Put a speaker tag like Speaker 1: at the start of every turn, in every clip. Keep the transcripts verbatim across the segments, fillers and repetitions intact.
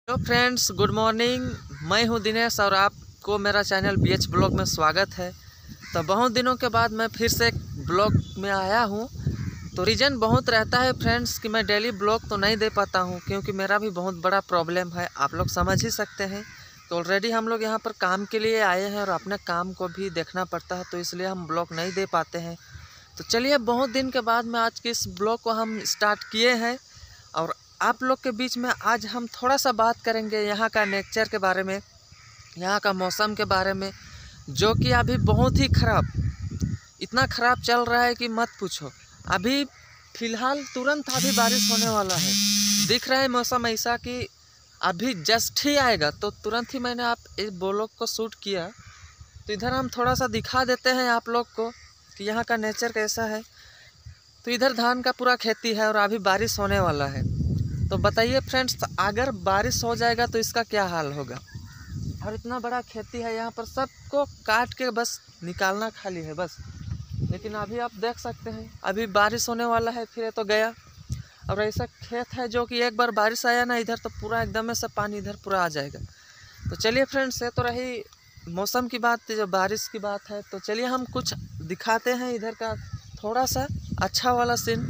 Speaker 1: Hello friends, good morning. मैं हूं दिनेश और आपको मेरा चैनल बी एच ब्लॉग में स्वागत है। तो बहुत दिनों के बाद मैं फिर से एक ब्लॉग में आया हूं। तो रीज़न बहुत रहता है फ्रेंड्स कि मैं डेली ब्लॉग तो नहीं दे पाता हूं, क्योंकि मेरा भी बहुत बड़ा प्रॉब्लम है, आप लोग समझ ही सकते हैं। तो ऑलरेडी हम लोग यहां पर काम के लिए आए हैं और अपने काम को भी देखना पड़ता है, तो इसलिए हम ब्लॉग नहीं दे पाते हैं। तो चलिए, बहुत दिन के बाद में आज के इस ब्लॉग को हम स्टार्ट किए हैं और आप लोग के बीच में आज हम थोड़ा सा बात करेंगे यहाँ का नेचर के बारे में, यहाँ का मौसम के बारे में, जो कि अभी बहुत ही ख़राब, इतना ख़राब चल रहा है कि मत पूछो। अभी फ़िलहाल तुरंत अभी बारिश होने वाला है, दिख रहा है मौसम ऐसा कि अभी जस्ट ही आएगा। तो तुरंत ही मैंने आप इस ब्लॉग को शूट किया। तो इधर हम थोड़ा सा दिखा देते हैं आप लोग को कि यहाँ का नेचर कैसा है। तो इधर धान का पूरा खेती है और अभी बारिश होने वाला है। तो बताइए फ्रेंड्स, अगर बारिश हो जाएगा तो इसका क्या हाल होगा। और इतना बड़ा खेती है यहाँ पर, सबको काट के बस निकालना खाली है बस। लेकिन अभी आप देख सकते हैं अभी बारिश होने वाला है, फिर तो गया। और ऐसा खेत है जो कि एक बार बारिश आया ना इधर, तो पूरा एकदम से पानी इधर पूरा आ जाएगा। तो चलिए फ्रेंड्स, ये तो रही मौसम की बात, जो बारिश की बात है। तो चलिए हम कुछ दिखाते हैं इधर का थोड़ा सा अच्छा वाला सीन।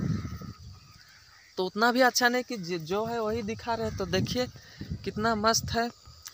Speaker 1: तो उतना भी अच्छा नहीं कि जो है वही दिखा रहे। तो देखिए कितना मस्त है।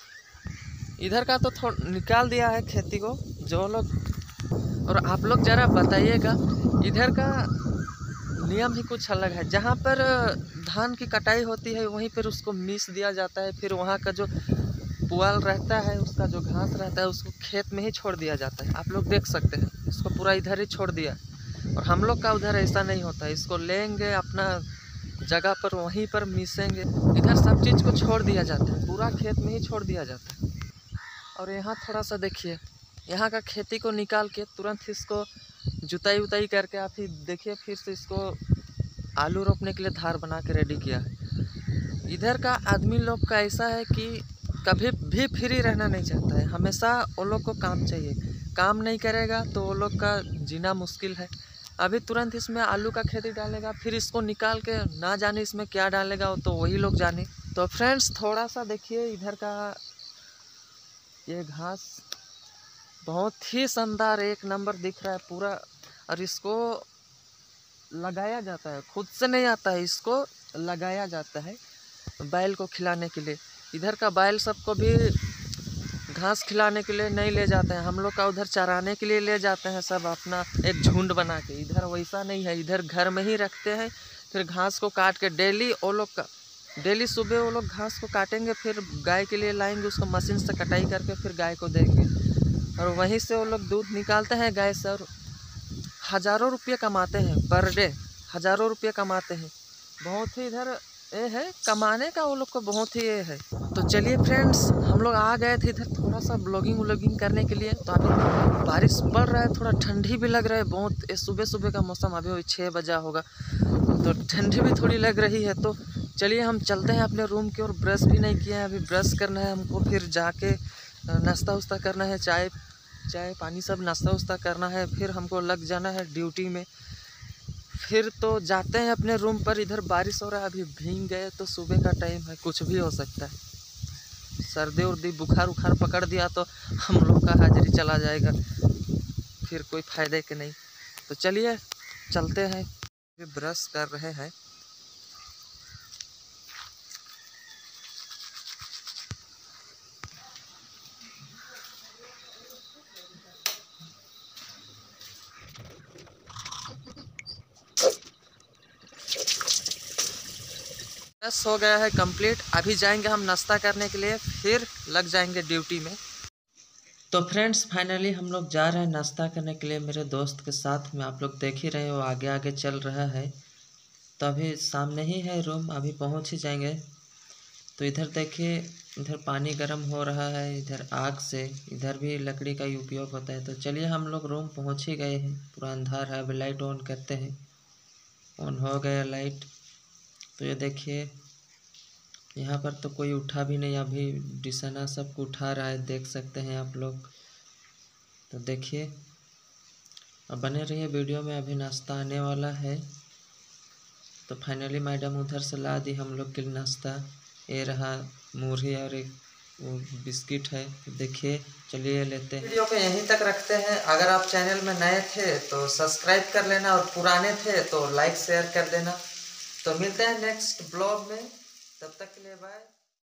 Speaker 1: इधर का तो थोड़ा निकाल दिया है खेती को जो लोग। और आप लोग ज़रा बताइएगा, इधर का नियम ही कुछ अलग है। जहाँ पर धान की कटाई होती है वहीं पर उसको मीस दिया जाता है, फिर वहाँ का जो पुआल रहता है, उसका जो घास रहता है, उसको खेत में ही छोड़ दिया जाता है। आप लोग देख सकते हैं, इसको पूरा इधर ही छोड़ दिया। और हम लोग का उधर ऐसा नहीं होता है, इसको लेंगे अपना जगह पर, वहीं पर मिसेंगे। इधर सब चीज़ को छोड़ दिया जाता है, पूरा खेत में ही छोड़ दिया जाता है। और यहाँ थोड़ा सा देखिए, यहाँ का खेती को निकाल के तुरंत इसको जुताई उताई करके आप ही देखिए, फिर से इसको आलू रोपने के लिए धार बना के रेडी किया है। इधर का आदमी लोग का ऐसा है कि कभी भी फ्री रहना नहीं चाहता है, हमेशा वो लोग को काम चाहिए। काम नहीं करेगा तो वो लोग का जीना मुश्किल है। अभी तुरंत इसमें आलू का खेती डालेगा, फिर इसको निकाल के ना जाने इसमें क्या डालेगा, तो वही लोग जाने। तो फ्रेंड्स थोड़ा सा देखिए इधर का ये घास, बहुत ही शानदार एक नंबर दिख रहा है पूरा। और इसको लगाया जाता है, खुद से नहीं आता है, इसको लगाया जाता है बैल को खिलाने के लिए। इधर का बैल सबको भी घास खिलाने के लिए नहीं ले जाते हैं, हम लोग का उधर चराने के लिए ले जाते हैं सब, अपना एक झुंड बना के। इधर वैसा नहीं है, इधर घर में ही रखते हैं, फिर घास को काट के डेली वो लोग का डेली सुबह वो लोग घास को काटेंगे, फिर गाय के लिए लाएंगे, उसको मशीन से कटाई करके फिर गाय को देंगे। और वहीं से वो लोग दूध निकालते हैं गाय से, और हज़ारों रुपये कमाते हैं पर डे, हज़ारों रुपये कमाते हैं। बहुत ही इधर ये है, कमाने का वो लोग को बहुत ही ये है। तो चलिए फ्रेंड्स, हम लोग आ गए थे इधर थोड़ा सा ब्लॉगिंग व्लॉगिंग करने के लिए। तो अभी बारिश पड़ रहा है, थोड़ा ठंडी भी लग रहा है बहुत। ये सुबह सुबह का मौसम, अभी छः बजा होगा, तो ठंडी भी थोड़ी लग रही है। तो चलिए हम चलते हैं अपने रूम की ओर। ब्रश भी नहीं किया है, अभी ब्रश करना है हमको, फिर जाके नाश्ता उस्ता करना है, चाय चाय पानी सब नाश्ता उस्ता करना है, फिर हमको लग जाना है ड्यूटी में। फिर तो जाते हैं अपने रूम पर। इधर बारिश हो रहा है, अभी भीग गए तो सुबह का टाइम है, कुछ भी हो सकता है। सर्दी उर्दी बुखार उखार पकड़ दिया तो हम लोग का हाजिरी चला जाएगा, फिर कोई फायदे के नहीं। तो चलिए चलते हैं। ब्रश कर रहे हैं। ब्रश हो गया है कंप्लीट। अभी जाएंगे हम नाश्ता करने के लिए, फिर लग जाएंगे ड्यूटी में। तो फ्रेंड्स फाइनली हम लोग जा रहे हैं नाश्ता करने के लिए मेरे दोस्त के साथ में। आप लोग देख ही रहे हो आगे आगे चल रहा है। तो अभी सामने ही है रूम, अभी पहुंच ही जाएंगे। तो इधर देखिए, इधर पानी गर्म हो रहा है, इधर आग से, इधर भी लकड़ी का ही उपयोग होता है। तो चलिए हम लोग रूम पहुंच ही गए हैं। पूरा अंधार है, अभी लाइट ऑन करते हैं। ऑन हो गया लाइट। तो ये देखिए यहाँ पर तो कोई उठा भी नहीं, अभी डिसना सबको उठा रहा है, देख सकते हैं आप लोग। तो देखिए अब बने रहिए वीडियो में, अभी नाश्ता आने वाला है। तो फाइनली मैडम उधर से ला दी हम लोग के लिए नाश्ता। ये रहा मुरही और एक वो बिस्किट है। देखिए, चलिए लेते हैं। वीडियो को यहीं तक रखते हैं। अगर आप चैनल में नए थे तो सब्सक्राइब कर लेना और पुराने थे तो लाइक शेयर कर देना। तो मिलते हैं नेक्स्ट ब्लॉग में, तब तक के लिए बाय।